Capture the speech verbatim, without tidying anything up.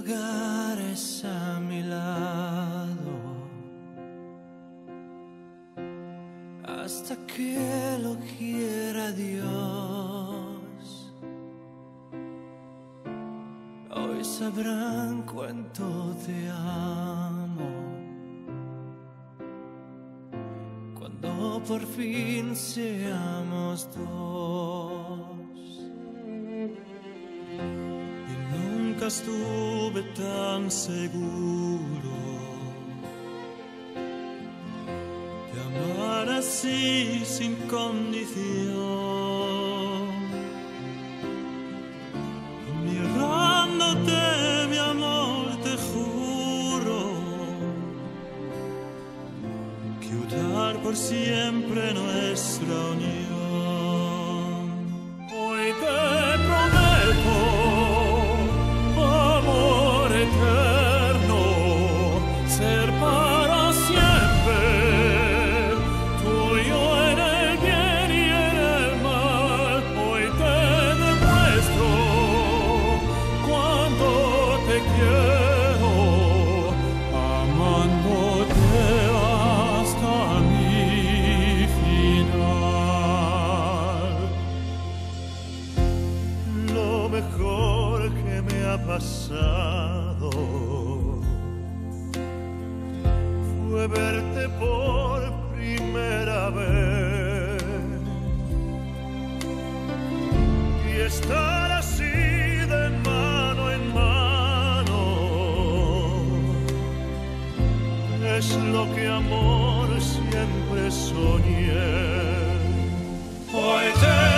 lugares a mi lado hasta que lo quiera Dios. Hoy sabrán cuánto te amo cuando por fin seamos dos. Y nunca estuve tan seguro de amar así sin condición. Mirándote, mi amor, te juro que unir por siempre nuestra unión. Hoy te prometo amor eterno, ser para siempre tuyo en el bien y en el mal. Hoy te demuestro cuánto te quiero, amándote hasta mi final. Lo mejor que me ha pasado fue verte por primera vez y estar así de mano en mano. Es lo que amor siempre soñé. Hoy te